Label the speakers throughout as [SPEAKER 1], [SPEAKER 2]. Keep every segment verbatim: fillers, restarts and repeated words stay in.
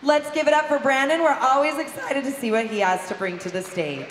[SPEAKER 1] Let's give it up for Brandon. We're always excited to see what he has to bring to the stage.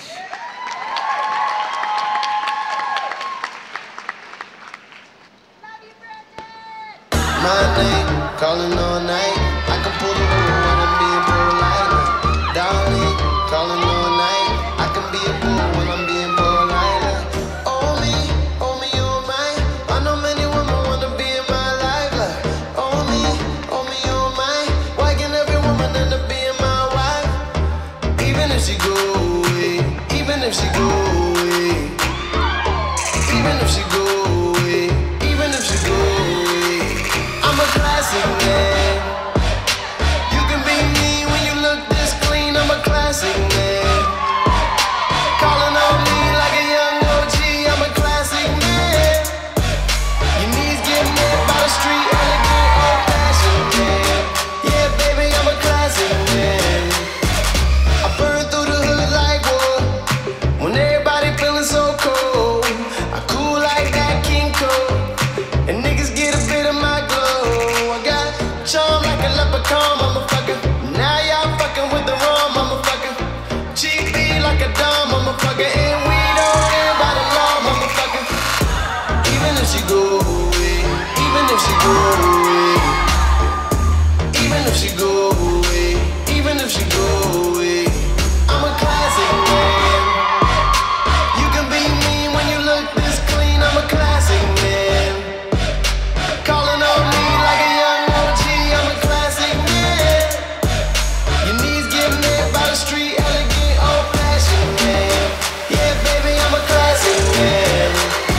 [SPEAKER 2] My name, calling all night. I can pull the wool when I'm being polite. Darling, calling all night. I can be a bull when I'm being polite. Oh me, oh me, oh my. I know many women wanna be in my life. Like, oh me, oh me, oh my. Why can every woman end up being my wife? Even if she go away, even if she go away, even if she go away, even if she go away. I'm a classic man. You can be me when you look this clean. I'm a classic man. Calling on me like a young O G. I'm a classic man. Your knees get met by the street, elegant, old-fashioned man. Yeah, baby, I'm a classic man. I burn through the hood like wood when everybody feeling so cold. I cool like that King Cole, and niggas get a bit of my glow. Charm like a leprechaun, motherfucker. Now y'all fucking with the wrong motherfucker. G B like a dumb motherfucker. And we don't live by the law, motherfucker. Even if she go away, even if she go away, even if she go away, even if she go away, I'm a classic man. You can be me when you look this clean. I'm a classic man. Calling on me like a young O G. I'm a classic man. Your knees get met by the street, elegant, old-fashioned man. Yeah, baby, I'm a classic man.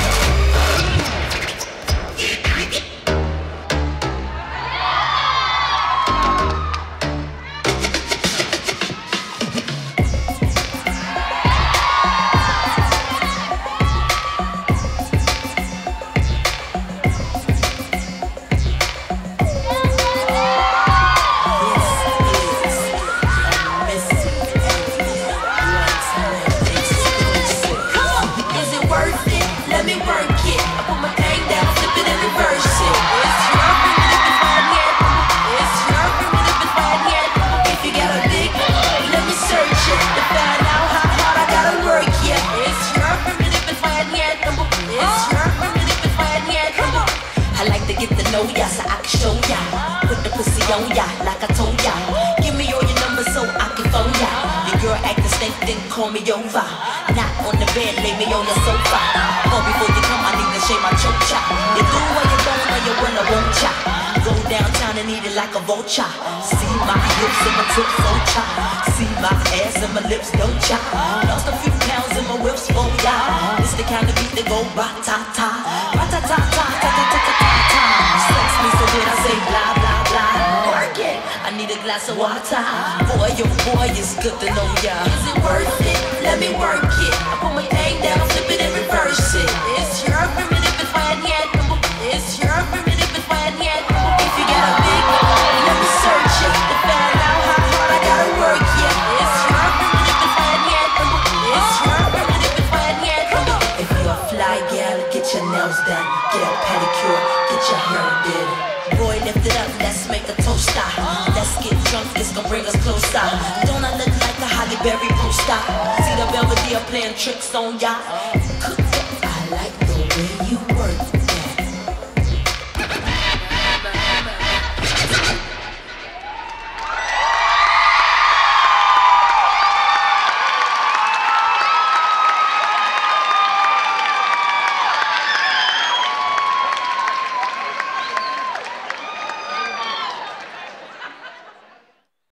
[SPEAKER 3] Call me over, not on the bed, lay me on the sofa. Or before you come, I need to shave my choke chop. You do what you don't, or you wanna won't chop. Go downtown and eat it like a vulture. See my hips and my tips so chop. See my ass and my lips don't chop. Lost a few pounds in my whips for ya. It's the kind of beat that go ba-ta-ta, ba-ta-ta-ta-ta-ta-ta-ta-ta. Sex me so good I say blah blah blah. Work it, I need a glass of water. Boy, your boy is good to know ya. Is it worth it? Let me work it. I put my thing down, flip it and reverse it. It's your primitive and fine yet. It's your primitive and fine yet. If you got a big one, let me search it to find out how hard I gotta work yet. It's your primitive and fine yet. It's your primitive and fine yet. If you're a fly gal, get your nails done, get a pedicure, get your hair did. Boy, lift it up, let's make a toaster. Let's get drunk, this gon' bring us closer. Don't I look like a Holly Berry poster? See the Belvedere playing tricks on ya? I like the way you